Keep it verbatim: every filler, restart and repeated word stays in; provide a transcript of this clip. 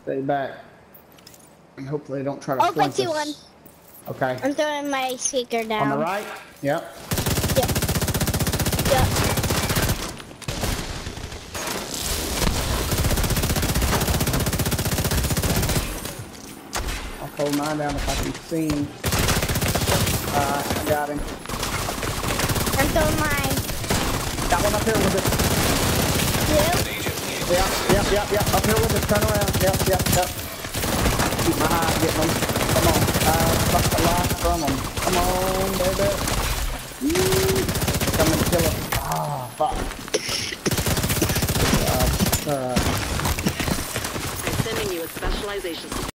Stay back. And hopefully they don't try to Oh, flank I see us. one. Okay. I'm throwing my seeker down. On the right? Yep. Yep. Yep. I'll hold mine down if I can see him. Alright, I got him. I'm throwing mine. Got one up here with it. Yep. Yep, yep, yep, yep. Up here with it. Turn around. Yep, yep, yep. Keep my eye getting them. Come on. Uh, fuck the line from them. Come on, baby. Woo. Come and kill us. Ah, fuck. Uh, uh, I'm sending you a specialization.